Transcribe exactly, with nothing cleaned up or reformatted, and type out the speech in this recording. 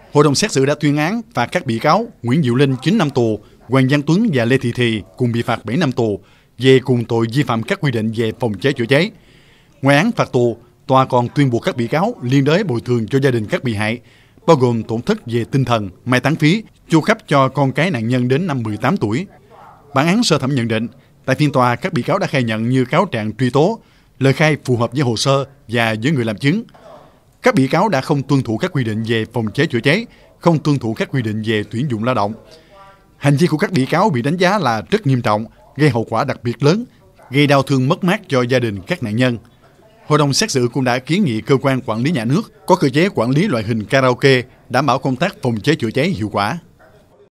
Hội đồng xét xử đã tuyên án phạt các bị cáo Nguyễn Diệu Linh chín năm tù, Hoàng Văn Tuấn và Lê Thị Thì cùng bị phạt bảy năm tù về cùng tội vi phạm các quy định về phòng cháy chữa cháy. Ngoài án phạt tù, tòa còn tuyên buộc các bị cáo liên đới bồi thường cho gia đình các bị hại, bao gồm tổn thất về tinh thần, mai táng phí, chu cấp cho con cái nạn nhân đến năm mười tám tuổi. Bản án sơ thẩm nhận định, tại phiên tòa các bị cáo đã khai nhận như cáo trạng truy tố, lời khai phù hợp với hồ sơ và với người làm chứng. Các bị cáo đã không tuân thủ các quy định về phòng cháy chữa cháy, không tuân thủ các quy định về tuyển dụng lao động. Hành vi của các bị cáo bị đánh giá là rất nghiêm trọng, gây hậu quả đặc biệt lớn, gây đau thương mất mát cho gia đình các nạn nhân. Hội đồng xét xử cũng đã kiến nghị cơ quan quản lý nhà nước có cơ chế quản lý loại hình karaoke đảm bảo công tác phòng cháy chữa cháy hiệu quả.